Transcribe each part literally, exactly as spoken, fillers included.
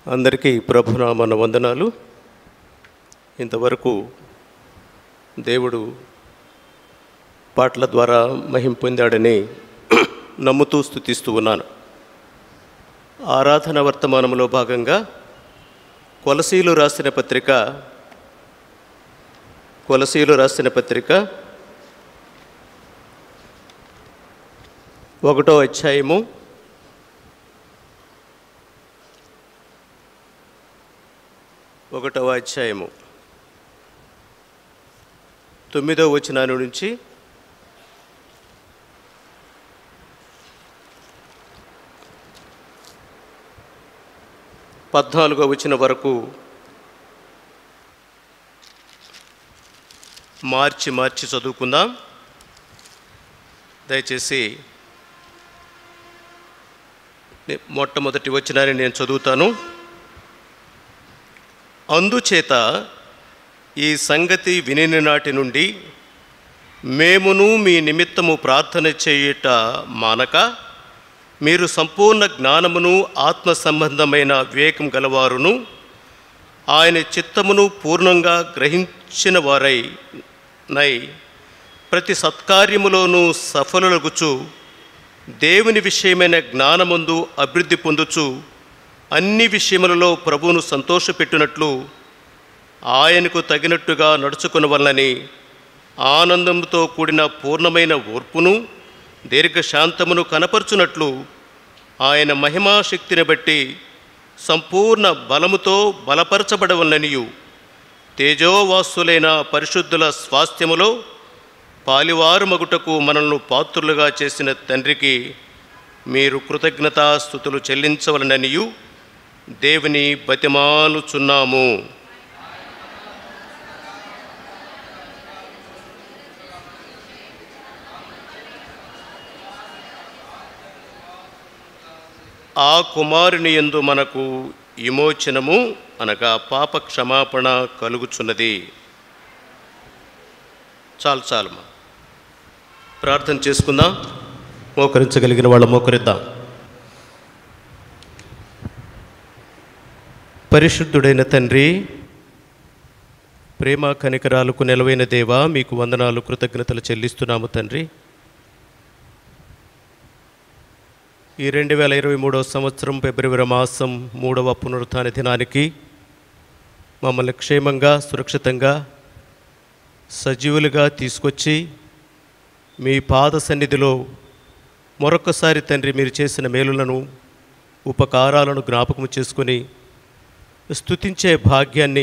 అందరికీ ప్రభునామన వందనాలు. ఇంతవరకు దేవుడు పాటల ద్వారా మహిమ పొందాడని నమ్ముతూ స్తుతిస్తూ ఉన్నాను. ఆరాధన వర్తమానంలో భాగంగా కొలసీలు రాసిన పత్రిక కొలసీలు రాసిన పత్రిక ఒకటో అధ్యాయము ఒకటవ అధ్యాయము తొమ్మిదో వచనం నుంచి పద్నాలుగో వచనం వరకు మార్చి మార్చి చదువుకుందాం. దయచేసి మొట్టమొదటి వచనాన్ని నేను చదువుతాను. అందుచేత ఈ సంగతి వినిన నాటి నుండి మేమును మీ నిమిత్తము ప్రార్థన చేయుట మానక మీరు సంపూర్ణ జ్ఞానమును ఆత్మ సంబంధమైన వివేకం గలవారును ఆయన చిత్తమును పూర్ణంగా గ్రహించిన వారై నై ప్రతి సత్కార్యములోనూ సఫలులగుచు దేవుని విషయమైన జ్ఞానమందు అభివృద్ధి పొందుచు అన్ని విషయములలో ప్రభువును సంతోషపెట్టునట్లు ఆయనకు తగినట్టుగా నడుచుకునవలనని ఆనందంతో కూడిన పూర్ణమైన ఓర్పును దీర్ఘశాంతమును కనపరచునట్లు ఆయన మహిమాశక్తిని బట్టి సంపూర్ణ బలముతో బలపరచబడవలననియు తేజోవాసులైన పరిశుద్ధుల స్వాస్థ్యములో పాలివారుమగుటకు మనల్ని పాత్రులుగా చేసిన తండ్రికి మీరు కృతజ్ఞతాస్తుతులు చెల్లించవలననియు దేవుని బతిమాలుచున్నాము. ఆ కుమారుని యందు మనకు విమోచనము అనగా పాప క్షమాపణ కలుగుచున్నది. చాలు చాలు ప్రార్థన చేసుకుందాం. మోకరించగలిగిన వాళ్ళ మోకరిద్దాం. పరిశుద్ధుడైన తండ్రి, ప్రేమ కనికరాలకు నెలవైన దేవా, మీకు వందనాలు కృతజ్ఞతలు చెల్లిస్తున్నాము తండ్రి. ఈ రెండు వేల ఇరవై మూడవ సంవత్సరం ఫిబ్రవరి మాసం మూడవ పునరుత్థాన దినానికి మమ్మల్ని క్షేమంగా సురక్షితంగా సజీవులుగా తీసుకొచ్చి మీ పాద సన్నిధిలో మరొకసారి తండ్రి మీరు చేసిన మేలులను ఉపకారాలను జ్ఞాపకం చేసుకొని స్తుతించే భాగ్యాన్ని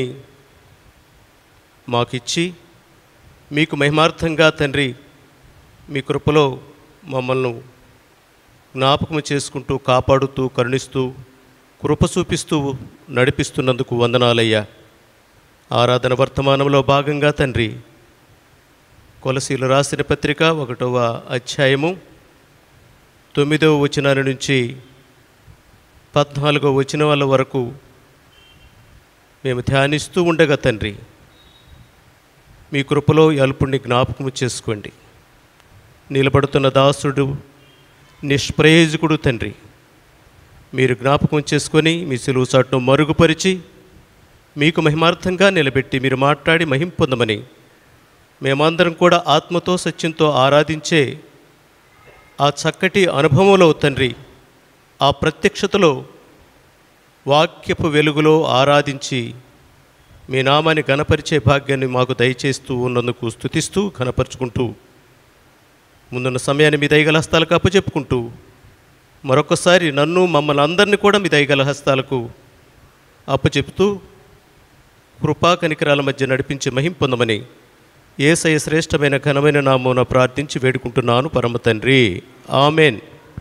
మాకిచ్చి మీకు మహిమార్థంగా తండ్రి మీ కృపలో మమ్మల్ని జ్ఞాపకం చేసుకుంటూ కాపాడుతూ కరుణిస్తూ కృప చూపిస్తూ నడిపిస్తున్నందుకు వందనాలయ్యా. ఆరాధన వర్తమానంలో భాగంగా తండ్రి కొలసీలు రాసిన పత్రిక ఒకటవ అధ్యాయము తొమ్మిదవ వచనాల నుంచి పద్నాలుగవ వచనాల వరకు మేము ధ్యానిస్తూ ఉండగా తండ్రి మీ కృపలో అల్పుణ్ణి జ్ఞాపకము చేసుకోండి. నిలబడుతున్న దాసుడు నిష్ప్రయోజకుడు తండ్రి మీరు జ్ఞాపకం చేసుకొని మీ సిలువ చాటును మరుగుపరిచి మీకు మహిమార్థంగా నిలబెట్టి మీరు మాట్లాడి మహిమ పొందమని మేమందరం కూడా ఆత్మతో సత్యంతో ఆరాధించే ఆ చక్కటి అనుభవంలో తండ్రి ఆ ప్రత్యక్షతలో వాక్యపు వెలుగులో ఆరాధించి మీ నామాన్ని ఘనపరిచే భాగ్యాన్ని మాకు దయచేస్తూ ఉన్నందుకు స్తుతిస్తూ ఘనపరుచుకుంటూ ముందున్న సమయాన్ని మీ దయగల హస్తాలకు అప్పచెప్పుకుంటూ మరొకసారి నన్ను మమ్మల్ని అందరినీ కూడా మీ దయగల హస్తాలకు అప్పచెప్తూ కృపా కనికరాల మధ్య నడిపించి మహిమ పొందమని యేసయ్య శ్రేష్టమైన ఘనమైన నామమున ప్రార్థించి వేడుకుంటున్నాను పరమ తండ్రి. ఆమెన్.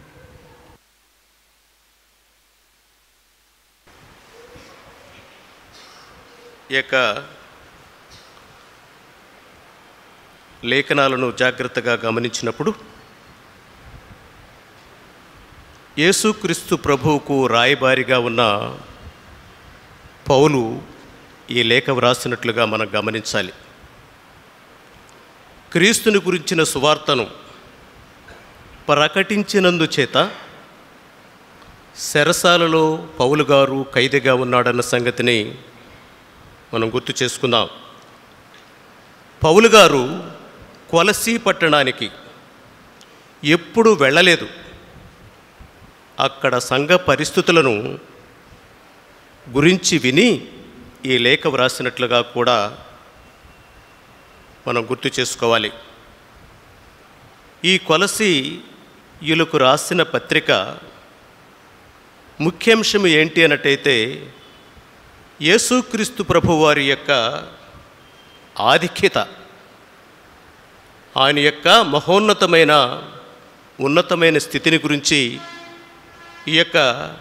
ఈ యొక్క లేఖనాలను జాగ్రత్తగా గమనించినప్పుడు యేసుక్రీస్తు ప్రభువుకు రాయబారిగా ఉన్న పౌలు ఈ లేఖ వ్రాసినట్లుగా మనం గమనించాలి. క్రీస్తుని గురించిన సువార్తను ప్రకటించినందుచేత చెరసాలలో పౌలు గారు ఖైదీగా ఉన్నాడన్న సంగతిని మనం గుర్తు చేసుకుందాం. పౌలు గారు కొలసీ పట్టణానికి ఎప్పుడు వెళ్ళలేదు. అక్కడ సంఘ పరిస్థితులను గురించి విని ఈ లేఖ వ్రాసినట్లుగా కూడా మనం గుర్తు చేసుకోవాలి. ఈ కొలసీయులకు రాసిన పత్రిక ముఖ్యాంశం ఏంటి అన్నట్టయితే యేసుక్రీస్తు ప్రభువారి యొక్క ఆధిక్యత, ఆయన యొక్క మహోన్నతమైన ఉన్నతమైన స్థితిని గురించి ఈ యొక్క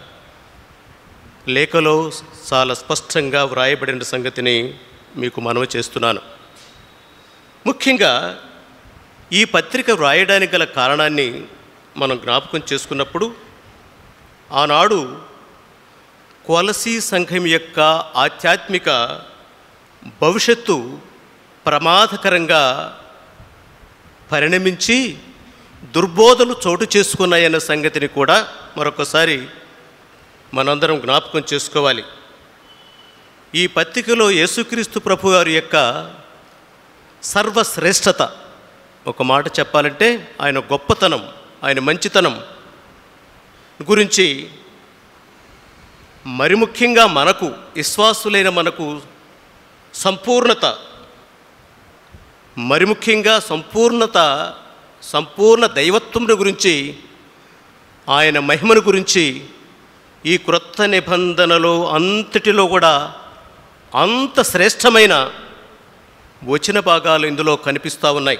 లేఖలో చాలా స్పష్టంగా వ్రాయబడిన సంగతిని మీకు మనవి చేస్తున్నాను. ముఖ్యంగా ఈ పత్రిక వ్రాయడానికి గల కారణాన్ని మనం జ్ఞాపకం చేసుకున్నప్పుడు, ఆనాడు కొలసీ సంఘం యొక్క ఆధ్యాత్మిక భవిష్యత్తు ప్రమాదకరంగా పరిణమించి దుర్బోధలు చోటు చేసుకున్నాయన్న సంగతిని కూడా మరొకసారి మనందరం జ్ఞాపకం చేసుకోవాలి. ఈ పత్రికలో యేసుక్రీస్తు ప్రభు వారి యొక్క సర్వశ్రేష్టత, ఒక మాట చెప్పాలంటే ఆయన గొప్పతనం, ఆయన మంచితనం గురించి మరి ముఖ్యంగా మనకు విశ్వాసులైన మనకు సంపూర్ణత, మరి ముఖ్యంగా సంపూర్ణత సంపూర్ణ దైవత్వం గురించి, ఆయన మహిమను గురించి ఈ క్రొత్త నిబంధనలో అంతటిలో కూడా అంత శ్రేష్టమైన వచన భాగాలు ఇందులో కనిపిస్తూ ఉన్నాయి.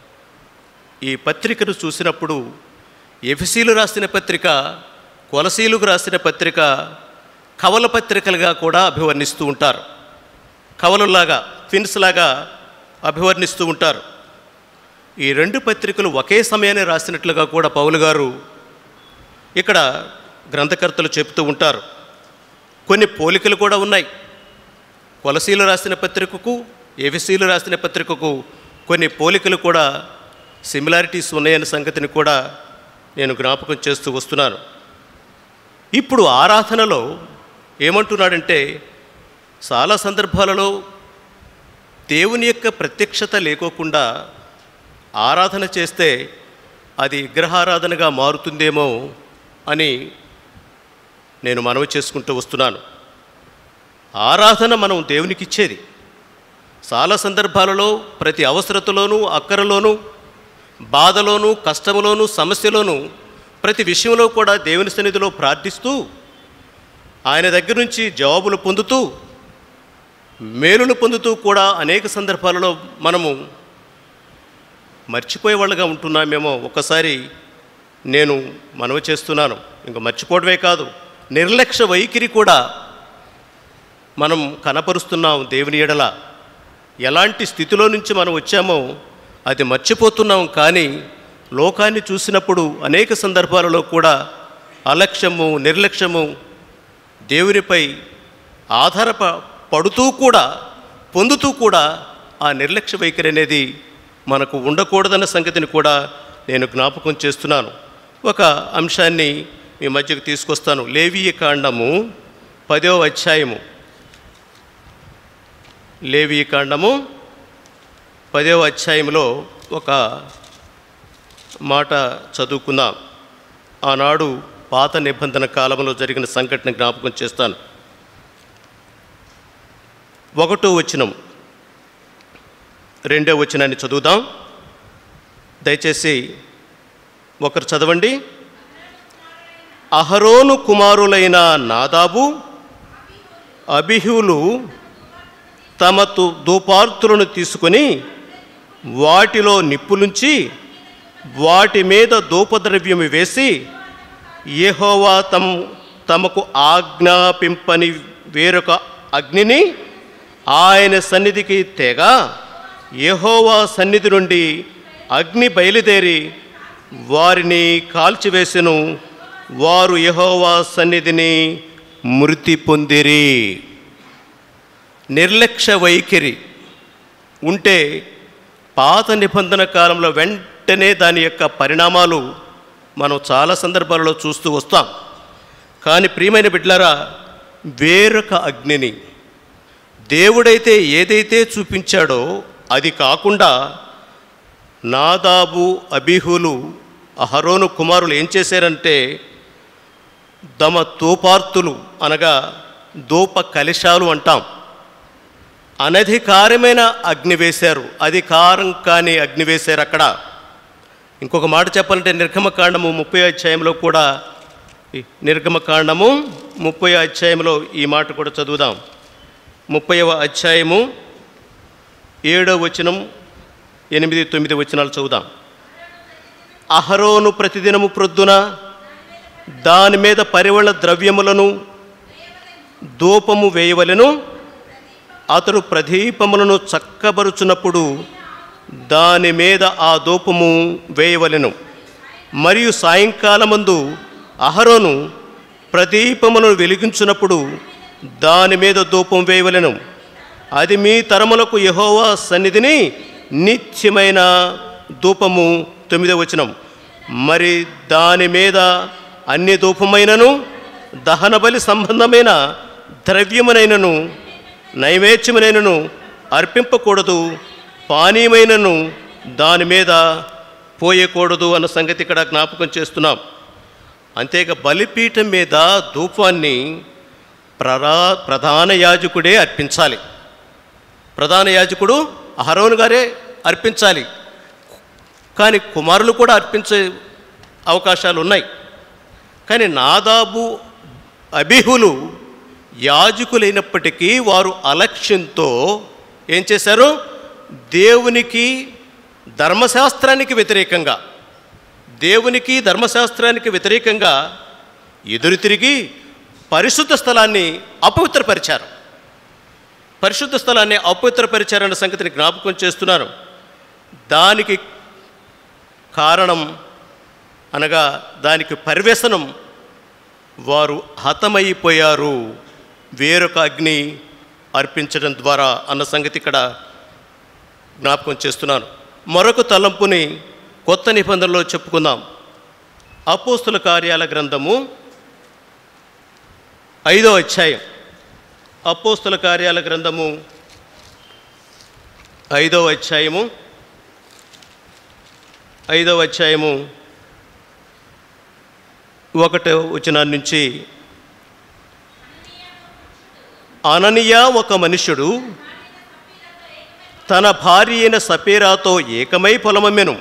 ఈ పత్రికను చూసినప్పుడు ఎఫెసీలు రాసిన పత్రిక, కొలసీలకు రాసిన పత్రిక కవల పత్రికలుగా కూడా అభివర్ణిస్తూ ఉంటారు. కవలలాగా, ట్విన్స్ లాగా అభివర్ణిస్తూ ఉంటారు. ఈ రెండు పత్రికలు ఒకే సమయాన్ని రాసినట్లుగా కూడా పౌలు గారు ఇక్కడ గ్రంథకర్తలు చెబుతూ ఉంటారు. కొన్ని పోలికలు కూడా ఉన్నాయి. కొలసీలు రాసిన పత్రికకు, ఎఫెసీలు రాసిన పత్రికకు కొన్ని పోలికలు కూడా, సిమిలారిటీస్ ఉన్నాయన్న సంగతిని కూడా నేను జ్ఞాపకం చేస్తూ వస్తున్నాను. ఇప్పుడు ఆరాధనలో ఏమంటున్నాడంటే, చాలా సందర్భాలలో దేవుని యొక్క ప్రత్యక్షత లేకోకుండా ఆరాధన చేస్తే అది విగ్రహారాధనగా మారుతుందేమో అని నేను మనవి చేసుకుంటూ వస్తున్నాను. ఆరాధన మనం దేవునికి ఇచ్చేది. చాలా సందర్భాలలో ప్రతి అవసరతలోనూ, అక్కరలోనూ, బాధలోనూ, కష్టములోనూ, సమస్యలోనూ, ప్రతి విషయంలో కూడా దేవుని సన్నిధిలో ప్రార్థిస్తూ ఆయన దగ్గర నుంచి జవాబులు పొందుతూ మేలును పొందుతూ కూడా అనేక సందర్భాలలో మనము మర్చిపోయేవాళ్ళుగా ఉంటున్నామేమో. ఒకసారి నేను మనవి చేస్తున్నాను, ఇంకా మర్చిపోవడమే కాదు, నిర్లక్ష్య వైఖరి కూడా మనం కనపరుస్తున్నాం దేవుని ఎడల. ఎలాంటి స్థితిలో నుంచి మనం వచ్చామో అది మర్చిపోతున్నాం. కానీ లోకాన్ని చూసినప్పుడు అనేక సందర్భాలలో కూడా అలక్ష్యము, నిర్లక్ష్యము, దేవునిపై ఆధారప పడుతూ కూడా పొందుతూ కూడా ఆ నిర్లక్ష్య వైఖరి అనేది మనకు ఉండకూడదన్న సంగతిని కూడా నేను జ్ఞాపకం చేస్తున్నాను. ఒక అంశాన్ని మీ మధ్యకు తీసుకొస్తాను. లేవీయ కాండము పదవ అధ్యాయము, లేవీయ కాండము పదవ అధ్యాయంలో ఒక మాట చదువుకుందాం. ఆనాడు పాత నిబంధన కాలంలో జరిగిన సంఘటన జ్ఞాపకం చేస్తాను. ఒకటో వచనం, రెండో వచనాన్ని చదువుదాం. దయచేసి ఒకరు చదవండి. అహరోను కుమారులైన నాదాబు, అబీహులు తమ ధూపార్తులను తీసుకొని వాటిలో నిప్పులుంచి వాటి మీద ధూపద్రవ్యము వేసి యెహోవా తమ తమకు ఆజ్ఞాపింపని వేరొక అగ్నిని ఆయన సన్నిధికి తేగా, యెహోవా సన్నిధి నుండి అగ్ని బయలుదేరి వారిని కాల్చివేసెను. వారు యెహోవా సన్నిధిని మృతి పొందిరి. నిర్లక్ష్య వైఖరి ఉంటే పాత నిబంధన కాలంలో వెంటనే దాని యొక్క పరిణామాలు మనం చాలా సందర్భాలలో చూస్తూ వస్తాం. కానీ ప్రియమైన బిడ్డలారా, వేరొక అగ్నిని దేవుడైతే ఏదైతే చూపించాడో అది కాకుండా నాదాబు అబీహులు అహరోను కుమారులు ఏం చేశారంటే తమ తోపార్తులు అనగా దూప కలశాలు అంటాం, అనధికారమైన అగ్ని వేశారు, అధికారం కాని అగ్ని వేశారు అక్కడ. ఇంకొక మాట చెప్పాలంటే నిర్గమకాండము ముప్పై అధ్యాయంలో కూడా, నిర్గమకాండము ముప్పై అధ్యాయంలో ఈ మాట కూడా చదువుదాం. ముప్పైవ అధ్యాయము ఏడవ వచనం, ఎనిమిది తొమ్మిది వచనాలు చదువుదాం. అహరోను ప్రతిదినము ప్రొద్దున దాని మీద పరిమళ ద్రవ్యములను ధూపము వేయవలెను. అతడు ప్రదీపములను చక్కబరుచున్నప్పుడు దాని మీద ఆ ధూపము వేయవలెను. మరియు సాయంకాలమందు అహరోను ప్రదీపములను వెలిగించున్నప్పుడు దాని మీద ధూపం వేయవలెను. అది మీ తరములకు యెహోవా సన్నిధిని నిత్యమైన ధూపము. తొమ్మిదవ వచనం, మరి దాని మీద అన్ని ధూపమైనను దహన బలి సంబంధమైన ద్రవ్యమునైనను నైవేద్యమునైనను అర్పింపకూడదు, పానీయమైనను దాని మీద పోయకూడదు అన్న సంగతి ఇక్కడ జ్ఞాపకం చేస్తున్నాం. అంతేగా బలిపీఠం మీద ధూపాన్ని ప్రరా ప్రధాన యాజకుడే అర్పించాలి. ప్రధాన యాజకుడు అహరోను గారే అర్పించాలి. కానీ కుమారులు కూడా అర్పించే అవకాశాలు ఉన్నాయి. కానీ నాదాబు అబీహులు యాజకులైనప్పటికీ వారు అలక్ష్యంతో ఏం చేశారు? దేవునికి ధర్మశాస్త్రానికి వ్యతిరేకంగా దేవునికి ధర్మశాస్త్రానికి వ్యతిరేకంగా ఎదురు తిరిగి పరిశుద్ధ స్థలాన్ని అపవిత్రపరిచారు. పరిశుద్ధ స్థలాన్ని అపవిత్రపరిచారన్న సంగతిని జ్ఞాపకం చేస్తున్నాను. దానికి కారణం అనగా దానికి పర్యవసనం వారు హతమైపోయారు వేరొక అగ్ని అర్పించడం ద్వారా అన్న సంగతి ఇక్కడ జ్ఞాపకం చేస్తున్నాను. మరొక తలంపుని కొత్త నిబంధనలో చెప్పుకుందాం. అపోస్తుల కార్యాల గ్రంథము ఐదో అధ్యాయం. అపోస్తుల కార్యాల గ్రంథము ఐదో అధ్యాయము ఐదవ అధ్యాయము ఒకటో వచనం నుంచి, అననీయ ఒక మనుష్యుడు తన భార్య అయిన సపీరాతో ఏకమై పొలమమ్మెను.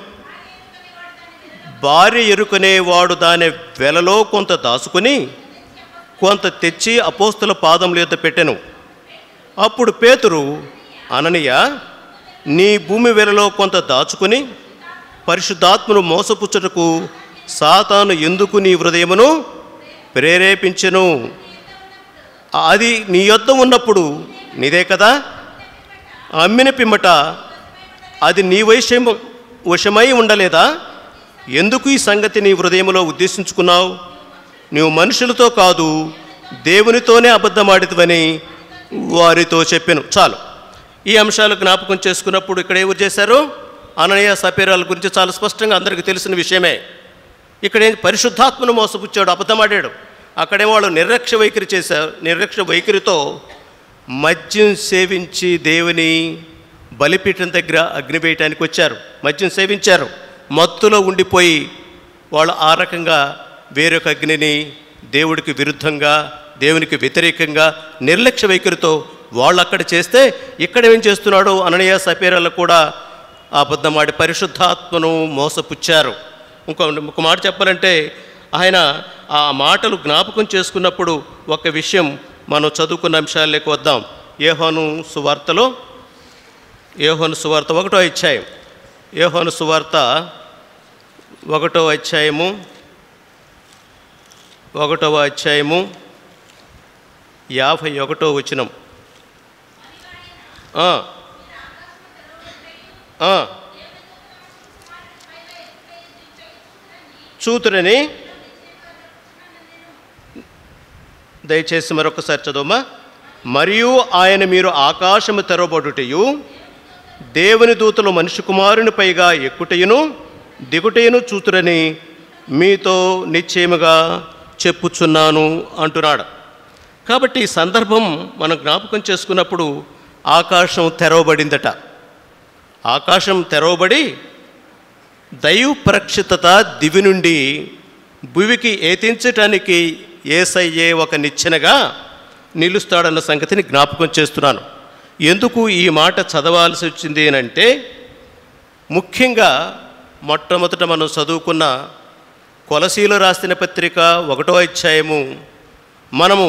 భార్య ఎరుకునేవాడు దాని వెలలో కొంత దాచుకుని కొంత తెచ్చి అపోస్తుల పాదముల యొద్ద పెట్టెను. అప్పుడు పేతురు, అననీయ, నీ భూమి వెలలో కొంత దాచుకుని పరిశుద్ధాత్మను మోసపుచ్చుటకు సాతాను ఎందుకు నీ హృదయమును ప్రేరేపించెను? అది నీ యొద్ద ఉన్నప్పుడు నీదే కదా. అమ్మిన పిమ్మట అది నీ వశము వశమై ఉండలేదా? ఎందుకు ఈ సంగతి నీ హృదయంలో ఉద్దేశించుకున్నావు? నీవు మనుషులతో కాదు దేవునితోనే అబద్ధమాడితివని వారితో చెప్పెను. చాలు. ఈ అంశాలు జ్ఞాపకం చేసుకున్నప్పుడు ఇక్కడ ఎవరు చేశారు? అననీయ సపీరాల గురించి చాలా స్పష్టంగా అందరికీ తెలిసిన విషయమే. ఇక్కడే పరిశుద్ధాత్మను మోసపుచ్చాడు, అబద్ధమాడాడు. అక్కడే వాళ్ళు నిర్లక్ష్య వైఖరి చేశారు. నిర్లక్ష్య వైఖరితో మద్యం సేవించి దేవుని బలిపీఠం దగ్గర అగ్ని వేయటానికి వచ్చారు. మద్యం సేవించారు, మత్తులో ఉండిపోయి వాళ్ళు ఆ రకంగా వేరొక అగ్నిని దేవుడికి విరుద్ధంగా దేవునికి వ్యతిరేకంగా నిర్లక్ష్య వైఖరితో వాళ్ళు అక్కడ చేస్తే ఇక్కడ ఏం చేస్తున్నాడు? అననీయ సపీరాలు కూడా అబద్ధమాడి పరిశుద్ధాత్మను మోసపుచ్చారు. ఇంకో ఒక మాట చెప్పాలంటే ఆయన ఆ మాటలు జ్ఞాపకం చేసుకున్నప్పుడు ఒక విషయం మనం చదువుకున్న అంశాలకు వద్దాం. యోహాను సువార్తలో యోహాను సువార్త ఒకటో అధ్యాయం యోహాను సువార్త ఒకటో అధ్యాయము ఒకటవ అధ్యాయము యాభై ఒకటో వచనం. చూతురని దయచేసి మరొకసారి చదవమా. మరియు ఆయన మీరు ఆకాశము తెరవబడుటయు దేవుని దూతలు మనిషి కుమారుని పైగా ఎక్కుటయును దిగుటయును చూతురని మీతో నిశ్చయముగా చెప్పుచున్నాను అంటున్నాడు. కాబట్టి ఈ సందర్భం మనం జ్ఞాపకం చేసుకున్నప్పుడు ఆకాశం తెరవబడిందట. ఆకాశం తెరవబడి దైవ ప్రక్షితత దివి నుండి భువికి ఏతించటానికి యేసయ్యే ఒక నిచ్చెనగా నిలుస్తాడన్న సంగతిని జ్ఞాపకం చేస్తున్నాను. ఎందుకు ఈ మాట చదవాల్సి వచ్చింది అంటే, ముఖ్యంగా మొట్టమొదట మనం చదువుకున్న కొలసీలు రాసిన పత్రిక ఒకటో అధ్యాయము మనము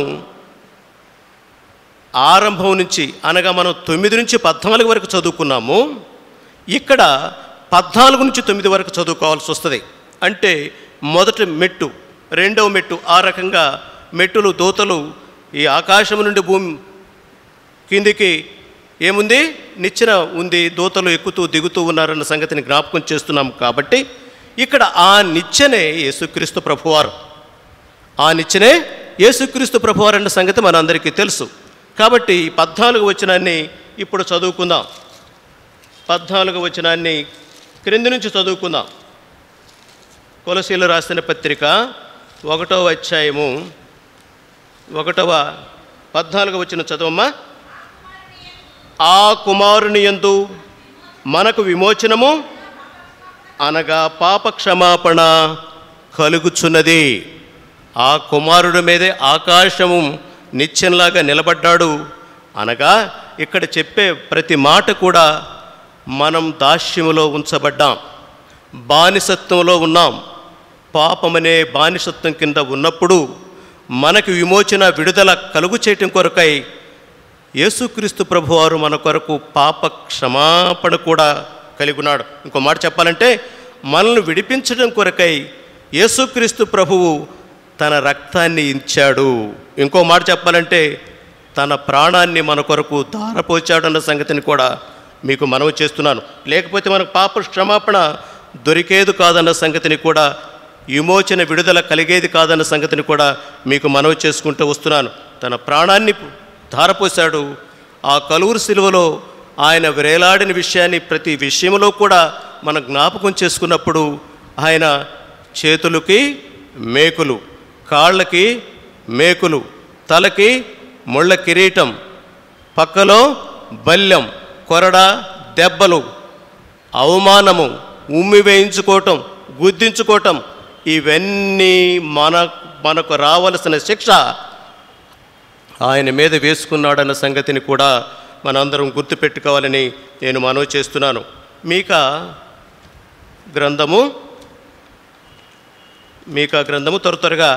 ఆరంభం నుంచి అనగా మనం తొమ్మిది నుంచి పద్నాలుగు వరకు చదువుకున్నాము. ఇక్కడ పద్నాలుగు నుంచి తొమ్మిది వరకు చదువుకోవాల్సి వస్తుంది. అంటే మొదటి మెట్టు, రెండవ మెట్టు, ఆ రకంగా మెట్టులు దూతలు ఈ ఆకాశం నుండి భూమి కిందికి ఏముంది, నిచ్చెన ఉంది, దూతలు ఎక్కుతూ దిగుతూ ఉన్నారన్న సంగతిని జ్ఞాపకం చేస్తున్నాం. కాబట్టి ఇక్కడ ఆ నిచ్చెనే యేసుక్రీస్తు ప్రభువారు, ఆ నిచ్చెనే యేసుక్రీస్తు ప్రభువారు అన్న సంగతి మనందరికీ తెలుసు. కాబట్టి పద్నాలుగు వచనాన్ని ఇప్పుడు చదువుకుందాం. పద్నాలుగు వచనాన్ని క్రింది నుంచి చదువుకుందాం. కొలసీలు రాసిన పత్రిక ఒకటవ అధ్యాయము ఒకటవ పద్నాలుగు వచనం చదవమ్మా. ఆ కుమారుని యందు మనకు విమోచనము అనగా పాప క్షమాపణ కలుగుచున్నది. ఆ కుమారుడి మీదే ఆకాశము నిత్యంలాగా నిలబడ్డాడు. అనగా ఇక్కడ చెప్పే ప్రతి మాట కూడా మనం దాస్యములో ఉంచబడ్డాం, బానిసత్వంలో ఉన్నాం. పాపమనే బానిసత్వం కింద ఉన్నప్పుడు మనకు విమోచన, విడుదల కలుగు చేయటం కొరకై యేసుక్రీస్తు ప్రభువారు మన కొరకు పాప క్షమాపణ కూడా కలిగి ఉన్నాడు. ఇంకో మాట చెప్పాలంటే, మనల్ని విడిపించడం కొరకై యేసుక్రీస్తు ప్రభువు తన రక్తాన్ని ఇచ్చాడు. ఇంకో మాట చెప్పాలంటే, తన ప్రాణాన్ని మన కొరకు ధారపోచాడు అన్న సంగతిని కూడా మీకు మనవి చేస్తున్నాను. లేకపోతే మనకు పాప క్షమాపణ దొరికేది కాదన్న సంగతిని కూడా, విమోచన విడుదల కలిగేది కాదన్న సంగతిని కూడా మీకు మనవి చేసుకుంటూ వస్తున్నాను. తన ప్రాణాన్ని ధారపోశాడు. ఆ కలువరి శిలువలో ఆయన వేలాడిన విషయాన్ని ప్రతి విషయంలో కూడా మనం జ్ఞాపకం చేసుకున్నప్పుడు, ఆయన చేతులకి మేకులు, కాళ్ళకి మేకులు, తలకి ముళ్ళ కిరీటం, పక్కలో బల్యం, కొరడ, దెబ్బలు, అవమానము, ఉమ్మి వేయించుకోవటం, గుద్దించుకోవటం, ఇవన్నీ మన మనకు రావలసిన శిక్ష ఆయన మీద వేసుకున్నాడన్న సంగతిని కూడా మనందరం గుర్తుపెట్టుకోవాలని నేను మనవి చేస్తున్నాను. మీకా గ్రంథము మీకా గ్రంథము త్వర త్వరగా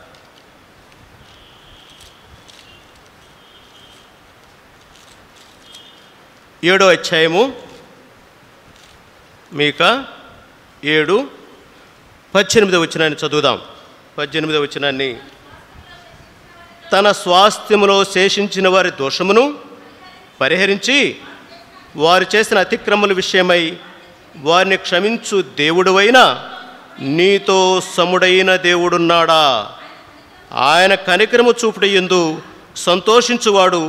ఏడో అధ్యాయము, మీకా ఏడు పద్దెనిమిదో వచనాన్ని చదువుదాం. పద్దెనిమిదో వచనాన్ని, తన స్వాస్థ్యములో శేషించిన వారి దోషమును పరిహరించి వారు చేసిన అతిక్రమల విషయమై వారిని క్షమించు దేవుడువైన నీతో సముడైన దేవుడున్నాడా? ఆయన కనికరము చూపుట యందు సంతోషించువాడు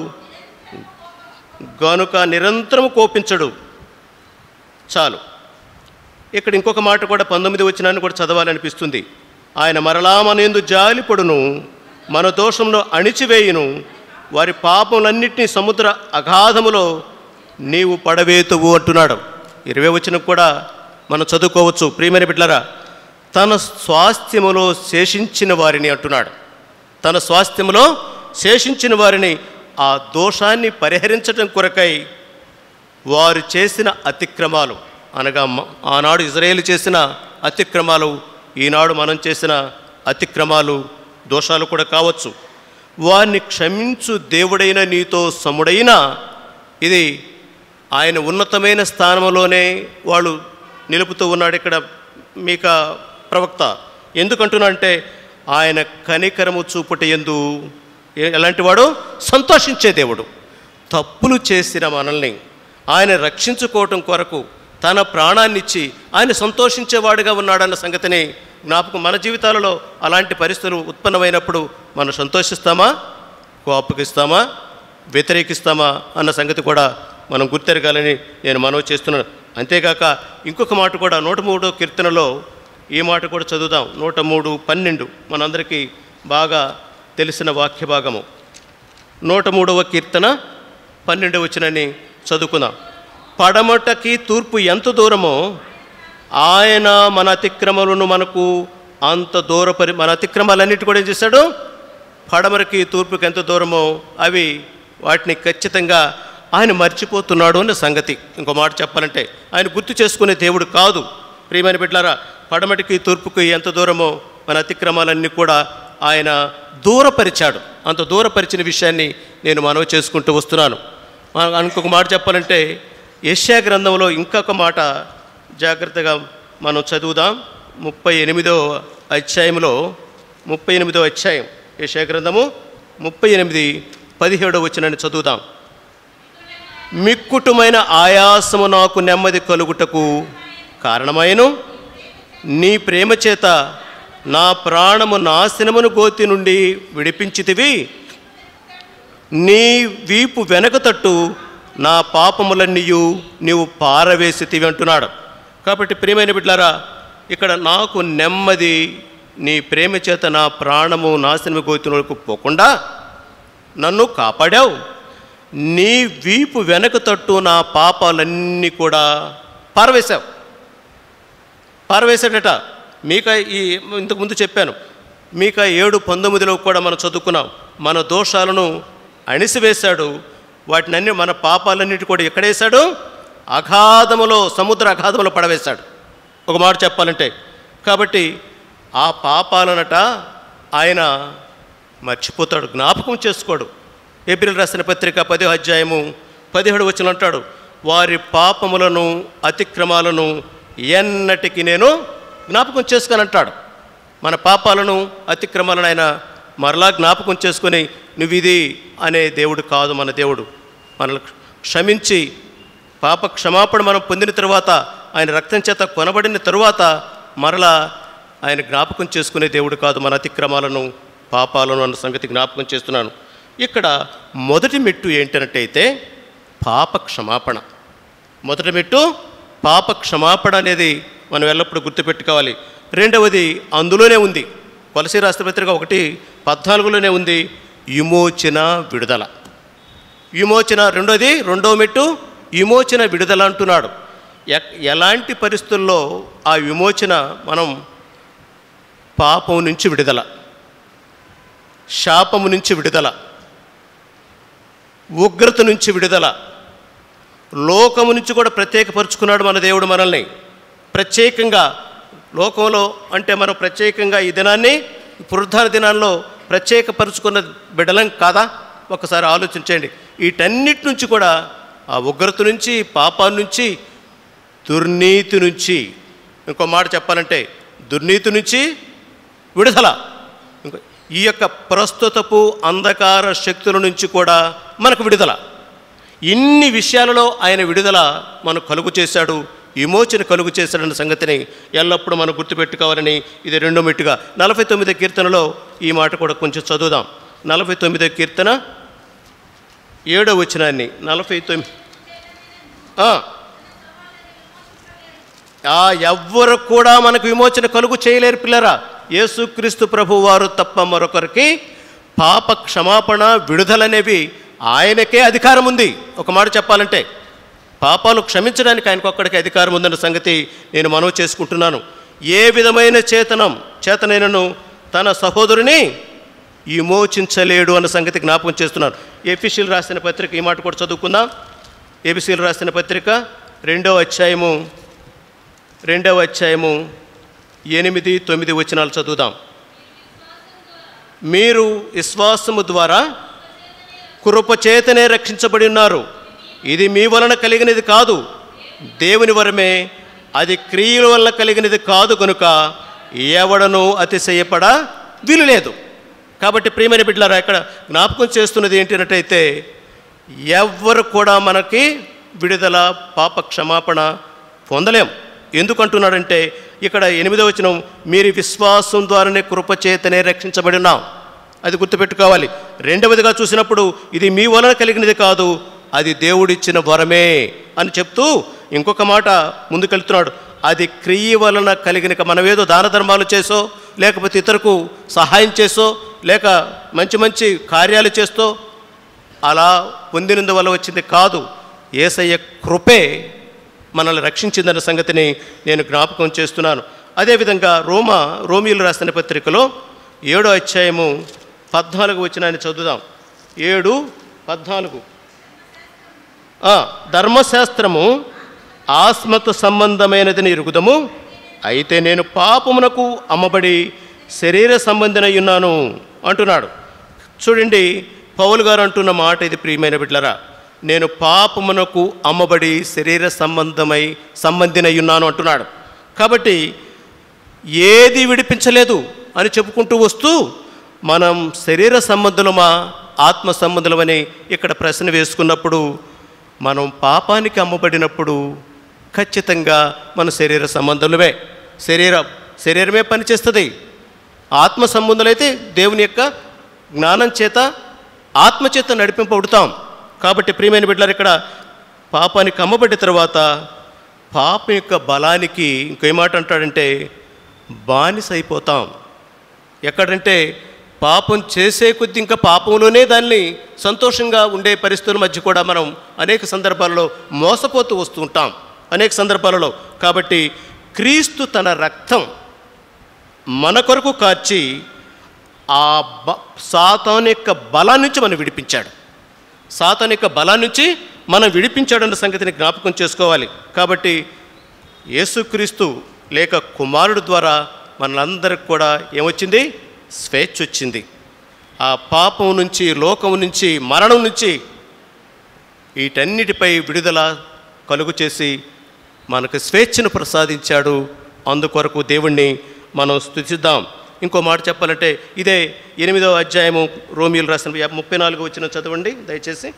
గనుక నిరంతరము కోపించడు. చాలు. ఇక్కడ ఇంకొక మాట కూడా పంతొమ్మిది వచనాన్ని కూడా చదవాలనిపిస్తుంది. ఆయన మరలా మన యందు జాలిపడును, మన దోషంలో అణిచివేయును, వారి పాపములన్నింటినీ సముద్ర అగాధములో నీవు పడవేతువు అంటున్నాడు. ఇరవై వచనం కూడా మనం చదువుకోవచ్చు. ప్రియమైన బిడ్డలారా, తన స్వాస్థ్యములో శేషించిన వారిని అంటున్నాడు. తన స్వాస్థ్యములో శేషించిన వారిని ఆ దోషాన్ని పరిహరించడం కొరకై వారు చేసిన అతిక్రమాలు, అనగా ఆనాడు ఇజ్రాయేలు చేసిన అతిక్రమాలు, ఈనాడు మనం చేసిన అతిక్రమాలు, దోషాలు కూడా కావచ్చు. వారిని క్షమించు దేవుడైన నీతో సముడైన, ఇది ఆయన ఉన్నతమైన స్థానంలోనే వాళ్ళు నిలుపుతూ ఉన్నాడు ఇక్కడ మీకా ప్రవక్త. ఎందుకంటున్నా అంటే, ఆయన కనికరము చూపుట యందు ఎలాంటి వాడు? సంతోషించే దేవుడు. తప్పులు చేసిన మనల్ని ఆయన రక్షించుకోవటం కొరకు తన ప్రాణాన్నిచ్చి ఆయన సంతోషించేవాడుగా ఉన్నాడన్న సంగతిని జ్ఞాపకం. మన జీవితాలలో అలాంటి పరిస్థితులు ఉత్పన్నమైనప్పుడు మనం సంతోషిస్తామా, కోపగిస్తామా, వ్యతిరేకిస్తామా అన్న సంగతి కూడా మనం గుర్తెరగాలని నేను మనవి చేస్తున్నాను. అంతేకాక ఇంకొక మాట కూడా నూట మూడో కీర్తనలో ఈ మాట కూడా చదువుదాం. నూట మూడు పన్నెండు మనందరికీ బాగా తెలిసిన వాక్య భాగము. నూట మూడవ కీర్తన పన్నెండవ వచనాన్ని చదువుకుందాం. పడమటకి తూర్పు ఎంత దూరమో ఆయన మన అతిక్రమలను మనకు అంత దూరపరి మన అతిక్రమాలన్నిటి కూడా ఏం చేశాడు? పడమరకి తూర్పుకి ఎంత దూరమో అవి వాటిని ఖచ్చితంగా ఆయన మర్చిపోతున్నాడు అన్న సంగతి. ఇంకో మాట చెప్పాలంటే ఆయన గుర్తు చేసుకునే దేవుడు కాదు. ప్రియమైన బిడ్డలారా, పడమటికి తూర్పుకి ఎంత దూరమో మన అతిక్రమాలన్నీ కూడా ఆయన దూరపరిచాడు. అంత దూరపరిచిన విషయాన్ని నేను మనవి చేసుకుంటూ వస్తున్నాను. ఇంకొక మాట చెప్పాలంటే యెషయా గ్రంథంలో ఇంకొక మాట జాగ్రత్తగా మనం చదువుదాం. ముప్పై ఎనిమిదో అధ్యాయంలో ముప్పై ఎనిమిదో అధ్యాయం యెషయా గ్రంథము ముప్పై ఎనిమిది పదిహేడో వచనాన్ని చదువుదాం. మిక్కుటమైన ఆయాసము నాకు నెమ్మది కలుగుటకు కారణమైను నీ ప్రేమ చేత నా ప్రాణము నాశనమును గోతి నుండి విడిపించితివి. నీ వీపు వెనక తట్టు నా పాపములన్నీయు నీవు పారవేసితివి అంటున్నాడు. కాబట్టి ప్రియమైన బిడ్డలారా, ఇక్కడ నాకు నెమ్మది నీ ప్రేమ చేత నా ప్రాణము నాశనము గోతినకు పోకుండా నన్ను కాపాడావు. నీ వీపు వెనక తట్టు నా పాపాలన్నీ కూడా పారవేశావు. పారవేశాడట. మీకా ఈ ఇంతకుముందు చెప్పాను, మీకా ఏడు పంతొమ్మిదిలో కూడా మనం చదువుకున్నాం. మన దోషాలను అణిసివేశాడు. వాటిని అన్ని మన పాపాలన్నిటి కూడా ఎక్కడేశాడు? అగాధములో, సముద్ర అగాధములో పడవేశాడు. ఒక మాట చెప్పాలంటే కాబట్టి ఆ పాపాలనట ఆయన మర్చిపోతాడు, జ్ఞాపకం చేసుకోడు. ఏప్రిల్ రాసిన పత్రిక పదో అధ్యాయము పదిహేడు వచనం అంటాడు, వారి పాపములను అతిక్రమాలను ఎన్నటికి నేను జ్ఞాపకం చేసుకోనంటాడు. మన పాపాలను అతిక్రమాలను ఆయన మరలా జ్ఞాపకం చేసుకొని నువ్వు ఇది అనే దేవుడు కాదు మన దేవుడు. మనల్ని క్షమించి పాప క్షమాపణ మనం పొందిన తరువాత, ఆయన రక్తం చేత కొనబడిన తరువాత మరలా ఆయన జ్ఞాపకం చేసుకునే దేవుడు కాదు మన అతిక్రమాలను పాపాలను అన్న సంగతి జ్ఞాపకం చేస్తున్నాను. ఇక్కడ మొదటి మెట్టు ఏంటంటే పాప క్షమాపణ. మొదటి మెట్టు పాప క్షమాపణ అనేది మనం ఎల్లప్పుడూ గుర్తుపెట్టుకోవాలి. రెండవది అందులోనే ఉంది, కొలసీ రాష్ట్ర పత్రిక ఒకటి పద్నాలుగులోనే ఉంది, విమోచన విడుదల. విమోచన రెండోది, రెండవ మెట్టు విమోచన విడుదల అంటున్నాడు. ఎలాంటి పరిస్థితుల్లో ఆ విమోచన? మనం పాపం నుంచి విడుదల, శాపము నుంచి విడుదల, ఉగ్రత నుంచి విడుదల, లోకము నుంచి కూడా ప్రత్యేకపరుచుకున్నాడు మన దేవుడు మనల్ని. ప్రత్యేకంగా లోకంలో అంటే మనం ప్రత్యేకంగా ఈ దినాన్ని, పునరుద్ధాన దినాల్లో ప్రత్యేకపరుచుకున్న బిడ్డలం కాదా? ఒకసారి ఆలోచించండి. వీటన్నిటి నుంచి కూడా, ఆ ఉగ్రత నుంచి, పాపాల నుంచి, దుర్నీతి నుంచి, ఇంకో మాట చెప్పాలంటే దుర్నీతి నుంచి విడుదల, ఇంకో ఈ యొక్క ప్రస్తుతపు అంధకార శక్తుల నుంచి కూడా మనకు విడుదల. ఇన్ని విషయాలలో ఆయన విడుదల మనకు కలుగు చేశాడు, విమోచన కలుగు చేశాడన్న సంగతిని ఎల్లప్పుడూ మనం గుర్తుపెట్టుకోవాలని ఇది రెండో మెట్టుగా. నలభై తొమ్మిదో కీర్తనలో ఈ మాట కూడా కొంచెం చదువుదాం. నలభై తొమ్మిదో కీర్తన ఏడో వచనాన్ని, నలభై తొమ్మిది ఆ ఎవ్వరు కూడా మనకు విమోచన కలుగు చేయలేరు పిల్లరా. యేసుక్రీస్తు ప్రభు వారు తప్ప మరొకరికి పాప క్షమాపణ విడుదలనేవి ఆయనకే అధికారం ఉంది. ఒక మాట చెప్పాలంటే పాపాలు క్షమించడానికి ఆయనకు ఒక్కడికి అధికారం ఉందన్న సంగతి నేను మనవి చేసుకుంటున్నాను. ఏ విధమైన చేతనం చేతనైనను తన సహోదరుని విమోచించలేడు అన్న సంగతి జ్ఞాపకం చేస్తున్నాను. ఎఫెసీయులకు రాసిన పత్రిక ఈ మాట కూడా చదువుకుందాం. ఎఫెసీయులకు రాసిన పత్రిక రెండవ అధ్యాయము రెండవ అధ్యాయము ఎనిమిది తొమ్మిది వచనాలు చదువుదాం. మీరు విశ్వాసము ద్వారా కృపచేతనే రక్షించబడి ఉన్నారు. ఇది మీ వలన కలిగినది కాదు, దేవుని వరమే, అది క్రియల వలన కలిగినది కాదు కనుక ఎవడను అతిశయపడ వీలు లేదు. కాబట్టి ప్రియమైన బిడ్డలారా, ఇక్కడ జ్ఞాపకం చేస్తున్నది ఏంటంటే ఎవ్వరు కూడా మనకి విడుదల, పాప క్షమాపణ పొందలేం. ఎందుకంటున్నాడంటే ఇక్కడ ఎనిమిదవ వచనం, మీరు విశ్వాసం ద్వారానే కృపచేతనే రక్షించబడి ఉన్నాం. అది గుర్తుపెట్టుకోవాలి. రెండవదిగా చూసినప్పుడు ఇది మీ వలన కలిగినది కాదు, అది దేవుడిచ్చిన వరమే అని చెప్తూ ఇంకొక మాట ముందుకెళ్తున్నాడు. అది క్రియ వలన కలిగిన, మనమేదో దాన ధర్మాలు చేసో లేకపోతే ఇతరులకు సహాయం చేసో, లేక మంచి మంచి కార్యాలు చేస్తూ అలా పొందినందువల్ల వచ్చింది కాదు. యేసయ్య కృపే మనల్ని రక్షించిందన్న సంగతిని నేను జ్ఞాపకం చేస్తున్నాను. అదేవిధంగా రోమా రోమీయులు రాసిన పత్రికలో ఏడో అధ్యాయము పద్నాలుగు వచనాన్ని చదువుదాం. ఏడు పద్నాలుగు. ధర్మశాస్త్రము ఆత్మతో సంబంధమైనదని ఎరుగుదము, అయితే నేను పాపమునకు అమ్మబడి శరీర సంబంధినై ఉన్నాను అంటున్నాడు. చూడండి, పౌలు గారు అంటున్న మాట ఇది. ప్రియమైన బిడ్డలారా, నేను పాపమునకు అమ్మబడి శరీర సంబంధమై సంబంధినై ఉన్నాను అంటున్నాడు. కాబట్టి ఏది విడిపించలేదు అని చెప్పుకుంటూ వస్తూ మనం శరీర సంబంధులమా ఆత్మ సంబంధులమని ఇక్కడ ప్రశ్న వేసుకున్నప్పుడు, మనం పాపానికి అమ్మబడినప్పుడు ఖచ్చితంగా మన శరీర సంబంధులమే. శరీర శరీరమే పనిచేస్తుంది. ఆత్మ సంబంధులైతే దేవుని యొక్క జ్ఞానం చేత ఆత్మచేత నడిపింపబడుతాం. కాబట్టి ప్రియమైన బిడ్డలారా, ఇక్కడ పాపానికి అమ్మబడిన తర్వాత పాపం యొక్క బలానికి ఇంకేమాట అంటాడంటే బానిస అయిపోతాం. ఎక్కడంటే పాపం చేసే కొద్ది ఇంకా పాపంలోనే దాన్ని సంతోషంగా ఉండే పరిస్థితుల మధ్య కూడా మనం అనేక సందర్భాలలో మోసపోతూ వస్తూ ఉంటాం అనేక సందర్భాలలో. కాబట్టి క్రీస్తు తన రక్తం మన కొరకు కార్చి ఆ బ సాతాను యొక్క బలం నుంచి మనం విడిపించాడు. సాతాను యొక్క బలం నుంచి మనం విడిపించాడన్న సంగతిని జ్ఞాపకం చేసుకోవాలి. కాబట్టి యేసుక్రీస్తు లేక కుమారుడు ద్వారా మనందరికి కూడా ఏమొచ్చింది? స్వేచ్ఛ వచ్చింది. ఆ పాపం నుంచి, లోకం నుంచి, మరణం నుంచి వీటన్నిటిపై విడుదల కలుగు చేసి మనకు స్వేచ్ఛను ప్రసాదించాడు. అందుకొరకు దేవుణ్ణి మనం స్తుతిద్దాం. ఇంకో మాట చెప్పాలంటే ఇదే ఎనిమిదవ అధ్యాయము రోమీయులు రాసిన ముప్పై నాలుగు వచ్చిన చదవండి దయచేసి.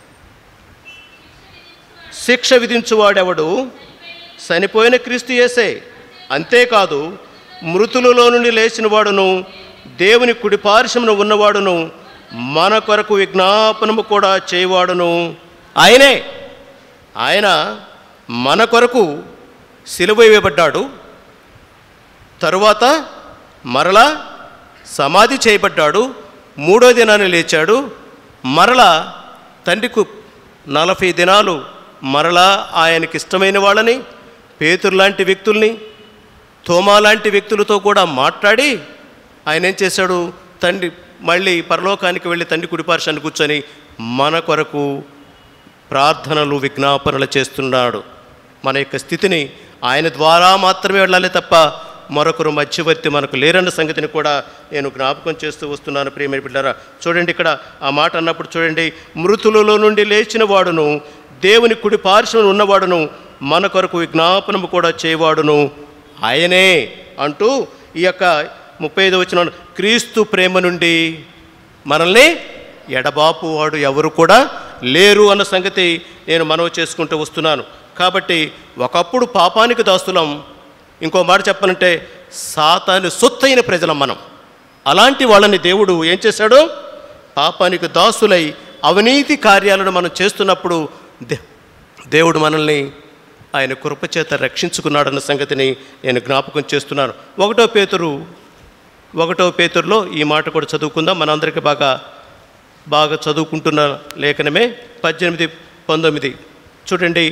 శిక్ష విధించువాడెవడు? చనిపోయిన క్రీస్తు యేసే. అంతేకాదు మృతులలో నుండి లేచిన వాడును దేవుని కుడిపార్శ్వమున ఉన్నవాడును మన కొరకు విజ్ఞాపనము కూడా చేయవాడును ఆయనే. ఆయన మన కొరకు సిలువ వేయబడ్డాడు. తరువాత మరలా సమాధి చేయబడ్డాడు. మూడో దినాన్ని లేచాడు. మరలా తండ్రికి నలభై దినాలు మరలా ఆయనకి ఇష్టమైన వాళ్ళని, పేతురు లాంటి వ్యక్తుల్ని, తోమా లాంటి వ్యక్తులతో కూడా మాట్లాడి ఆయన ఏం చేశాడు? తండ్రి మళ్ళీ పరలోకానికి వెళ్ళి తండ్రి కుడిపార్శ్వాన్ని కూర్చొని మన కొరకు ప్రార్థనలు, విజ్ఞాపనలు చేస్తున్నాడు. మన యొక్క స్థితిని ఆయన ద్వారా మాత్రమే వెళ్ళాలి తప్ప మరొకరు మధ్యవర్తి మనకు లేరన్న సంగతిని కూడా నేను జ్ఞాపకం చేస్తూ వస్తున్నాను. ప్రియమైన బిడ్డలారా, చూడండి ఇక్కడ ఆ మాట అన్నప్పుడు చూడండి, మృతులలో నుండి లేచిన వాడును దేవుని కుడి పార్శ్వమున ఉన్నవాడును మన కొరకు విజ్ఞాపనము కూడా చేయవాడును ఆయనే అంటూ ఈ యొక్క ముప్పై ఐదు వచనం, క్రీస్తు ప్రేమ నుండి మనల్ని ఎడబాపు వాడు ఎవరు కూడా లేరు అన్న సంగతి నేను మనవి చేసుకుంటూ వస్తున్నాను. కాబట్టి ఒకప్పుడు పాపానికి దాస్తులం, ఇంకో మాట చెప్పాలంటే సాతాను సొత్తైన ప్రజలం మనం. అలాంటి వాళ్ళని దేవుడు ఏం చేశాడు? పాపానికి దాసులై అవినీతి కార్యాలను మనం చేస్తున్నప్పుడు దే దేవుడు మనల్ని ఆయన కృపచేత రక్షించుకున్నాడన్న సంగతిని నేను జ్ఞాపకం చేస్తున్నాను. ఒకటో పేతురు ఒకటో పేతురులో ఈ మాట కూడా చదువుకుందాం. మనందరికీ బాగా బాగా చదువుకుంటున్న లేఖనమే పద్దెనిమిది పంతొమ్మిది చూడండి.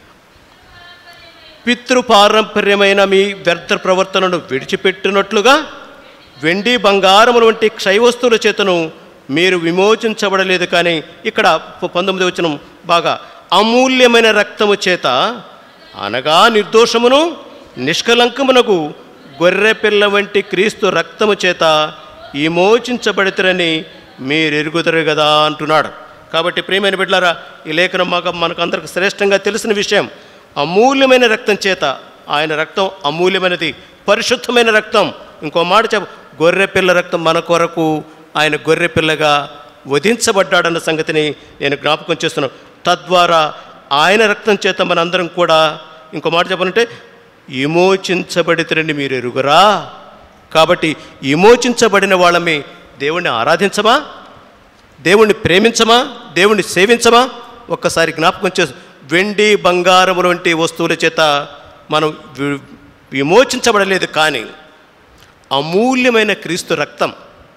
పితృపారంపర్యమైన మీ వ్యర్థ ప్రవర్తనను విడిచిపెట్టినట్లుగా వెండి బంగారముల వంటి క్షయవస్తువుల చేతను మీరు విమోచించబడలేదు. కానీ ఇక్కడ పంతొమ్మిది వచనం బాగా, అమూల్యమైన రక్తము చేత అనగా నిర్దోషమును నిష్కలంకమునకు గొర్రె పిల్ల వంటి క్రీస్తు రక్తము చేత విమోచించబడితరని మీరు ఎరుగుదరు కదా అంటున్నాడు. కాబట్టి ప్రియమైన బిడ్డలారా, ఈ లేఖనం మాకు మనకు అందరికి శ్రేష్టంగా తెలిసిన విషయం. అమూల్యమైన రక్తం చేత, ఆయన రక్తం అమూల్యమైనది, పరిశుద్ధమైన రక్తం. ఇంకో మాట చెప్ప, గొర్రె పిల్ల రక్తం మన కొరకు ఆయన గొర్రె పిల్లగా వధించబడ్డాడన్న సంగతిని నేను జ్ఞాపకం చేస్తున్నాను. తద్వారా ఆయన రక్తం చేత మనందరం కూడా, ఇంకో మాట చెప్పాలంటే విమోచించబడితేనండి మీరు ఎరుగురా. కాబట్టి విమోచించబడిన వాళ్ళమే దేవుణ్ణి ఆరాధించమా? దేవుణ్ణి ప్రేమించమా? దేవుణ్ణి సేవించమా? ఒక్కసారి జ్ఞాపకం చేసు. వెండి బంగారముల వంటి వస్తువుల చేత మనం విమోచించబడలేదు, కానీ అమూల్యమైన క్రీస్తు రక్తం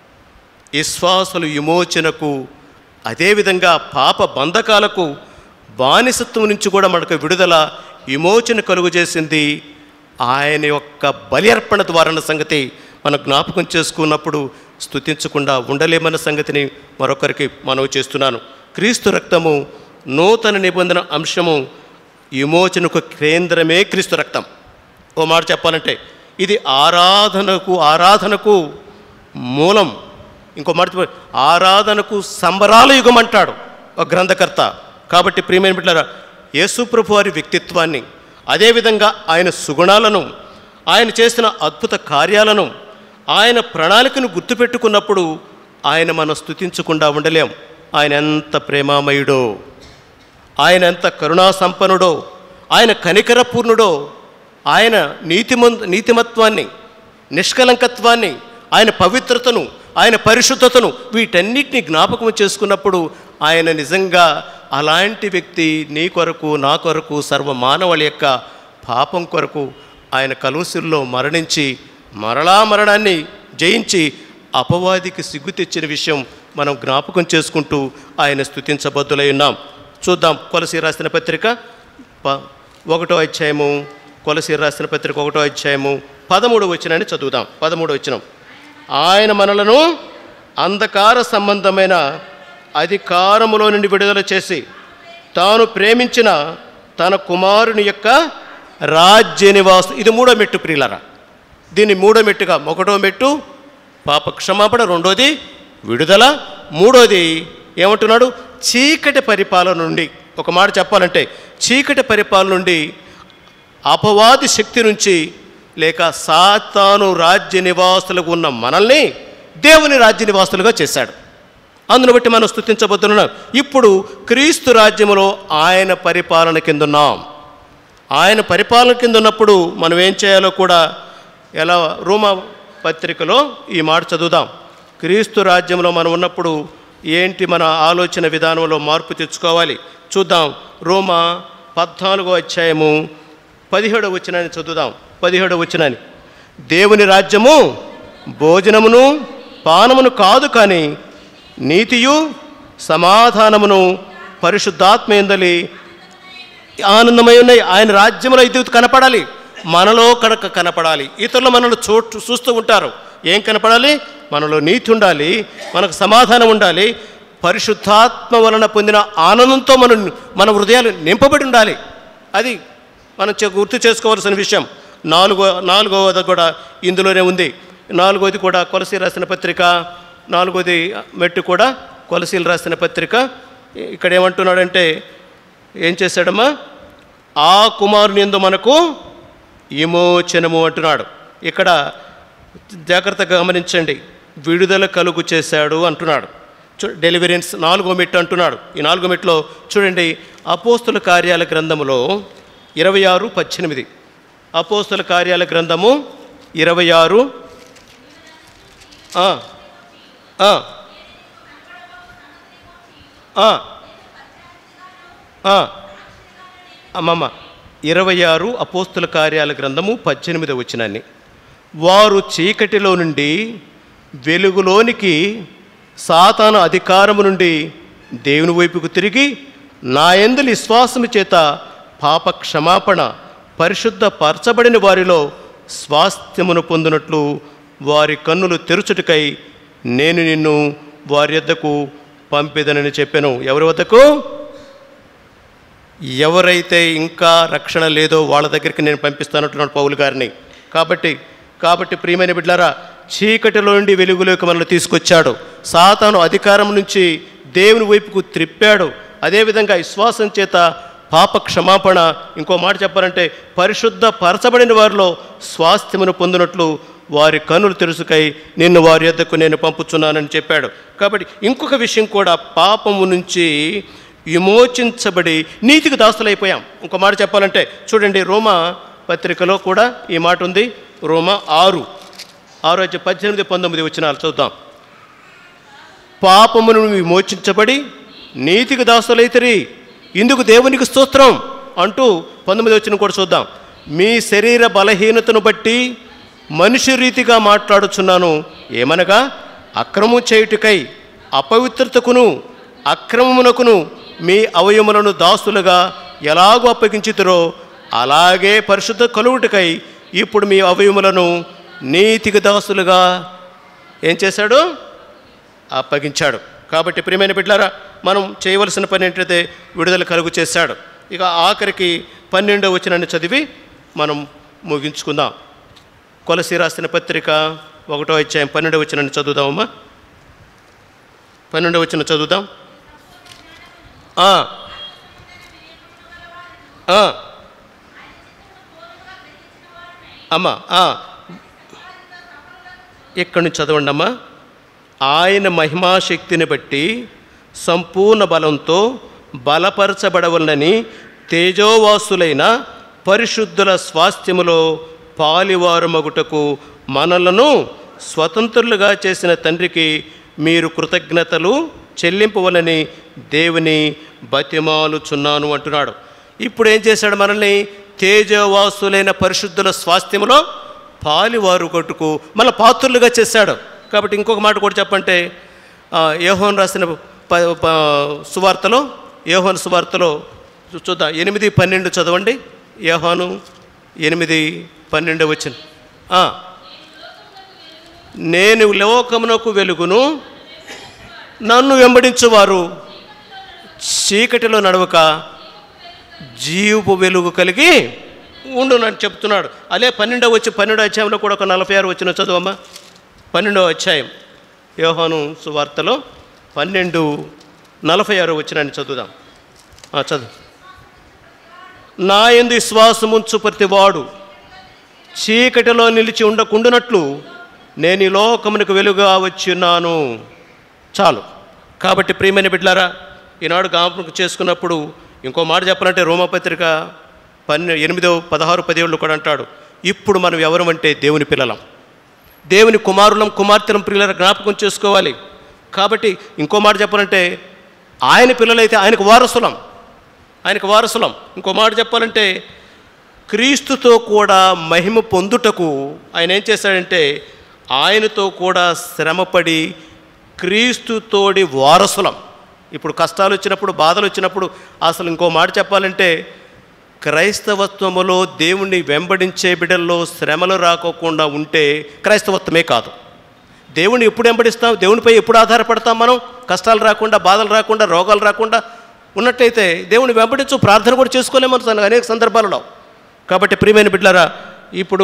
విశ్వాసుల విమోచనకు, అదేవిధంగా పాప బంధకాలకు, బానిసత్వం నుంచి కూడా మనకు విడుదల, విమోచన కలుగు చేసింది ఆయన యొక్క బలి అర్పణ ద్వారా సంగతి మనం జ్ఞాపకం చేసుకున్నప్పుడు స్తుతించకుండా ఉండలేమన్న సంగతిని మరొకరికి మనవి చేస్తున్నాను. క్రీస్తు రక్తము నూతన నిబంధన అంశము, విమోచనకు కేంద్రమే క్రీస్తు రక్తం. ఓ మాట చెప్పాలంటే ఇది ఆరాధనకు ఆరాధనకు మూలం. ఇంకో మాట ఆరాధనకు సంబరాల యుగం అంటాడు ఒక గ్రంథకర్త. కాబట్టి ప్రియమైన బిడ్డలారా, యేసు ప్రభు వారి వ్యక్తిత్వాన్ని, అదేవిధంగా ఆయన సుగుణాలను, ఆయన చేసిన అద్భుత కార్యాలను, ఆయన ప్రణాళికను గుర్తుపెట్టుకున్నప్పుడు ఆయన మనం స్తుతించకుండా ఉండలేం. ఆయన ఎంత ప్రేమామయుడో, ఆయన ఎంత కరుణా సంపన్నుడో, ఆయన కనికరపూర్ణుడో, ఆయన నీతిమ నీతిమత్వాన్ని, నిష్కలంకత్వాన్ని, ఆయన పవిత్రతను, ఆయన పరిశుద్ధతను, వీటన్నిటిని జ్ఞాపకం చేసుకున్నప్పుడు ఆయన నిజంగా అలాంటి వ్యక్తి. నీ కొరకు, నా కొరకు, సర్వ మానవాళి యొక్క పాపం కొరకు ఆయన కలువసిలో మరణించి మరలా మరణాన్ని జయించి అపవాదికి సిగ్గు తెచ్చిన విషయం మనం జ్ఞాపకం చేసుకుంటూ ఆయన స్తుతించబద్దులై ఉన్నాం. చూద్దాం కొలసీ రాసిన పత్రిక ప ఒకటో అధ్యాయము కొలసీ రాసిన పత్రిక ఒకటో అధ్యాయము పదమూడవ వచనాన్ని చదువుదాం. పదమూడవ వచనం, ఆయన మనలను అంధకార సంబంధమైన అధికారములో నుండి విడుదల చేసి తాను ప్రేమించిన తన కుమారుని యొక్క రాజ్య నివాసం. ఇది మూడో మెట్టు ప్రియులరా. దీన్ని మూడో మెట్టుగా, ఒకటో మెట్టు పాప క్షమాపణ, రెండోది విడుదల, మూడోది ఏమంటున్నాడు, చీకటి పరిపాలన నుండి. ఒక మాట చెప్పాలంటే చీకటి పరిపాలన నుండి, అపవాది శక్తి నుంచి, లేక సాతాను రాజ్య నివాసులుగా ఉన్న మనల్ని దేవుని రాజ్య నివాసులుగా చేశాడు. అందును బట్టి మనం స్తుతించబోతున్నాం. ఇప్పుడు క్రీస్తు రాజ్యములో ఆయన పరిపాలన కింద ఉన్నాం. ఆయన పరిపాలన కింద ఉన్నప్పుడు మనం ఏం చేయాలో కూడా, ఎలా రోమా పత్రికలో ఈ మాట చదువుదాం. క్రీస్తు రాజ్యంలో మనం ఉన్నప్పుడు ఏంటి మన ఆలోచన విధానంలో మార్పు తెచ్చుకోవాలి చూద్దాం. రోమా పద్నాలుగో అధ్యాయము పదిహేడవ వచనాన్ని చదువుదాం. పదిహేడవ వచనాన్ని, దేవుని రాజ్యము భోజనమును పానమును కాదు, కానీ నీతియు సమాధానమును పరిశుద్ధాత్మ యందలి ఆనందమై ఉన్నాయి. ఆయన రాజ్యంలో ఇది కనపడాలి, మనలో కనుక కనపడాలి. ఇతరులు మనల్ని చూ చూస్తూ ఉంటారు. ఏం కనపడాలి? మనలో నీతి ఉండాలి, మనకు సమాధానం ఉండాలి, పరిశుద్ధాత్మ వలన పొందిన ఆనందంతో మనం మన హృదయాలు నింపబడి ఉండాలి. అది మనం గుర్తు చేసుకోవాల్సిన విషయం. నాలుగో నాలుగవది కూడా ఇందులోనే ఉంది. నాలుగోది కూడా కొలసీ రాసిన పత్రిక, నాలుగోది మెట్టు కూడా కొలసీలు రాసిన పత్రిక. ఇక్కడ ఏమంటున్నాడంటే, ఏం చేశాడమ్మా, ఆ కుమారుని యందు మనకు విమోచనము అంటున్నాడు. ఇక్కడ జాగ్రత్తగా గమనించండి, విడుదల కలుగు చేశాడు అంటున్నాడు. చూ డెలివరెన్స్ నాలుగో మెట్టు అంటున్నాడు. ఈ నాలుగో మెట్టులో చూడండి, అపోస్తుల కార్యాల గ్రంథములో ఇరవై ఆరు పద్దెనిమిది అపోస్తుల కార్యాల గ్రంథము ఇరవై ఆరు అమ్మమ్మ ఇరవై ఆరు అపోస్తుల కార్యాల గ్రంథము పద్దెనిమిదవ వచనాన్ని, వారు చీకటిలో నుండి వెలుగులోనికి, సాతాను అధికారము నుండి దేవుని వైపుకు తిరిగి నా యందు విశ్వాసము చేత పాప క్షమాపణ పరిశుద్ధ పరచబడిన వారిలో స్వాస్థ్యమును పొందినట్లు వారి కన్నులు తెరుచుటకై నేను నిన్ను వారి వద్దకు పంపేదనని చెప్పాను. ఎవరి వద్దకు? ఎవరైతే ఇంకా రక్షణ లేదో వాళ్ళ దగ్గరికి నేను పంపిస్తానంటున్నాడు పౌలు గారిని. కాబట్టి కాబట్టి ప్రియమైన బిడ్డలారా, చీకటిలో నుండి వెలుగులోకి మనల్ని తీసుకొచ్చాడు. సాతాను అధికారం నుంచి దేవుని వైపుకు త్రిప్పాడు. అదేవిధంగా విశ్వాసం చేత పాప క్షమాపణ, ఇంకో మాట చెప్పాలంటే పరిశుద్ధ పరచబడిన వారిలో స్వాస్థ్యమును పొందినట్లు వారి కన్నులు తెరుచుకై నిన్ను వారి యొద్దకు నేను పంపుచున్నానని చెప్పాడు. కాబట్టి ఇంకొక విషయం కూడా, పాపము నుంచి విమోచించబడి నీతికి దాసులైపోయాం. ఇంకో మాట చెప్పాలంటే చూడండి, రోమా పత్రికలో కూడా ఈ మాట ఉంది. రోమా ఆరు ఆరు వచ్చి పద్దెనిమిది పంతొమ్మిది వచనాలు చూద్దాం. పాపమును విమోచించబడి నీతికి దాసులైతిరి, ఇందుకు దేవునికి స్తోత్రం అంటూ పంతొమ్మిది వచనం కూడా చూద్దాం. మీ శరీర బలహీనతను బట్టి మనిషి రీతిగా మాట్లాడుచున్నాను. ఏమనగా అక్రమము చేయుటకై అపవిత్రతకును అక్రమమునకును మీ అవయములను దాసులుగా ఎలాగో అప్పగించుతురో అలాగే పరిశుద్ధ కలుగుటకై ఇప్పుడు మీ అవయములను నీతికి దాసులుగా ఏం చేశాడు? అప్పగించాడు. కాబట్టి ప్రియమైన బిడ్డలారా, మనం చేయవలసిన పని ఏంటంటే విడుదల కలుగు చేశాడు. ఇక ఆఖరికి పన్నెండవ వచనాన్ని చదివి మనం ముగించుకుందాం. కొలసీ రాసిన పత్రిక ఒకటో అధ్యాయం పన్నెండవ వచనాన్ని చదువుదామమ్మా. పన్నెండవ వచనం చదువుదాం. అమ్మా ఇక్కడి నుంచి చదవండి అమ్మా. ఆయన మహిమాశక్తిని బట్టి సంపూర్ణ బలంతో బలపరచబడవలనని తేజోవాసులైన పరిశుద్ధుల స్వాస్థ్యములో పాలివారమగుటకు మనలను స్వతంత్రులుగా చేసిన తండ్రికి మీరు కృతజ్ఞతలు చెల్లింపవలని దేవుని బతిమాలుచున్నాను అంటున్నాడు. ఇప్పుడు ఏం చేశాడు? మనల్ని తేజోవాసులైన పరిశుద్ధుల స్వాస్థ్యములో పాలివారు కొట్టుకు మన పాత్రులుగా చేశాడు. కాబట్టి ఇంకొక మాట కూడా చెప్పంటే, యోహాను రాసిన ప సువార్తలో యోహాను సువార్తలో చూద్దాం. ఎనిమిది పన్నెండు చదవండి. యోహాను ఎనిమిది పన్నెండు వచ్చిన నేను లోకమునకు వెలుగును, నన్ను వెంబడించువారు చీకటిలో నడవక జీవపు వెలుగు కలిగి ఉండునని చెప్తున్నాడు. అదే పన్నెండవ వచ్చి పన్నెండో అధ్యాయంలో కూడా ఒక నలభై ఆరు వచ్చిన చదువమ్మా. పన్నెండవ అధ్యాయం యోహాను సువార్తలో పన్నెండు నలభై ఆరు వచ్చినాన్ని చదువుదాం. చదువు. నా యందు విశ్వాసముంచు ప్రతివాడు చీకటిలో నిలిచి ఉండకుండునట్లు నేను ఈ లోకమునకు వెలుగుగా వచ్చున్నాను. చాలు. కాబట్టి ప్రియమైన బిడ్డలారా, ఈనాడు జ్ఞాపకం చేసుకున్నప్పుడు ఇంకో మాట చెప్పాలంటే రోమాపత్రిక పన్నె ఎనిమిదో పదహారు పదిహేళ్ళు కూడా అంటాడు, ఇప్పుడు మనం ఎవరమంటే దేవుని పిల్లలం, దేవుని కుమారులం కుమార్తెలం ప్రియుల జ్ఞాపకం చేసుకోవాలి. కాబట్టి ఇంకో మాట చెప్పాలంటే ఆయన పిల్లలైతే ఆయనకు వారసులం, ఆయనకు వారసులం. ఇంకో మాట చెప్పాలంటే క్రీస్తుతో కూడా మహిమ పొందుటకు ఆయన ఏం చేశాడంటే ఆయనతో కూడా శ్రమపడి క్రీస్తుతోడి వారసులం. ఇప్పుడు కష్టాలు వచ్చినప్పుడు బాధలు వచ్చినప్పుడు అసలు ఇంకో మాట చెప్పాలంటే క్రైస్తవత్వములో దేవుణ్ణి వెంబడించే బిడ్డల్లో శ్రమలు రాకోకుండా ఉంటే క్రైస్తవత్వమే కాదు. దేవుణ్ణి ఎప్పుడు వెంబడిస్తాం? దేవునిపై ఎప్పుడు ఆధారపడతాం? మనం కష్టాలు రాకుండా బాధలు రాకుండా రోగాలు రాకుండా ఉన్నట్టయితే దేవుని వెంబడించు, ప్రార్థన కూడా చేసుకోలేము అనేక సందర్భాలలో. కాబట్టి ప్రియమైన బిడ్డలారా, ఇప్పుడు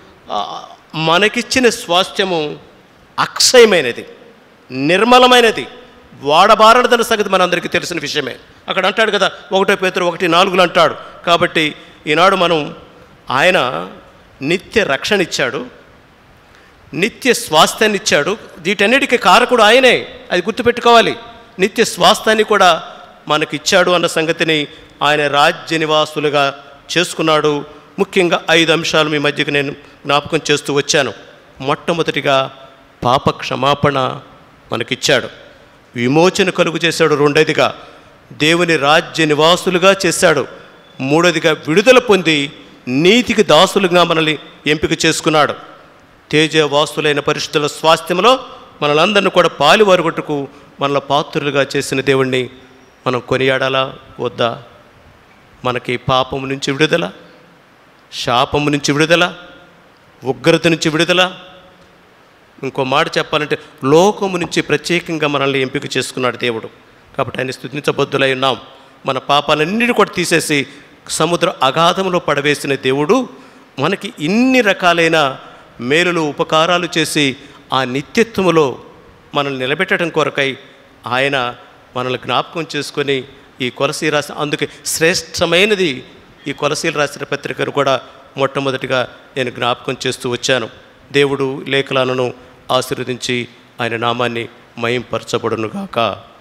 మనకిచ్చిన స్వాస్థ్యము అక్షయమైనది, నిర్మలమైనది, వాడబారడదన్న సంగతి మనందరికీ తెలిసిన విషయమే. అక్కడ అంటాడు కదా, ఒకటో పేతురు ఒకటి నాలుగులు అంటాడు. కాబట్టి ఈనాడు మనం ఆయన నిత్య రక్షణ ఇచ్చాడు, నిత్య స్వాస్థ్యాన్ని ఇచ్చాడు. వీటన్నిటికీ కారకుడు ఆయనే, అది గుర్తుపెట్టుకోవాలి. నిత్య స్వాస్థ్యాన్ని కూడా మనకిచ్చాడు అన్న సంగతిని ఆయన రాజ్య నివాసులుగా చేసుకున్నాడు. ముఖ్యంగా ఐదు అంశాలు మీ మధ్యకు నేను జ్ఞాపకం చేస్తూ వచ్చాను. మొట్టమొదటిగా పాప క్షమాపణ మనకిచ్చాడు, విమోచన కలుగు చేశాడు. రెండోదిగా దేవుని రాజ్య నివాసులుగా చేశాడు. మూడోదిగా విడుదల పొంది నీతికి దాసులుగా మనల్ని ఎంపిక చేసుకున్నాడు. తేజవాసులైన పరిశుద్ధుల స్వాస్థ్యంలో మనలందరినీ కూడా పాలివారుగుటకు మనల పాత్రులుగా చేసిన దేవుణ్ణి మనం కొనియాడాలా వద్దా? మనకి పాపము నుంచి విడుదల, శాపము నుంచి విడుదల, ఉగ్రత నుంచి విడుదల, ఇంకో మాట చెప్పాలంటే లోకము నుంచి ప్రత్యేకంగా మనల్ని ఎంపిక చేసుకున్నాడు దేవుడు. కాబట్టి ఆయన స్తుతించబద్దులై ఉన్నాం. మన పాపాలన్నిటి కూడా తీసేసి సముద్ర అగాధంలో పడవేసిన దేవుడు మనకి ఇన్ని రకాలైన మేలులు ఉపకారాలు చేసి ఆ నిత్యత్వములో మనల్ని నిలబెట్టడం కొరకై ఆయన మనల్ని జ్ఞాపకం చేసుకొని ఈ కొలసీ రాసి, అందుకే శ్రేష్టమైనది ఈ కొలసీలు రాసిన పత్రికను కూడా మొట్టమొదటిగా నేను జ్ఞాపకం చేస్తూ వచ్చాను. దేవుడు లేఖలను ఆశీర్వదించి ఆయన నామాన్ని మహింపరచబడునుగాక.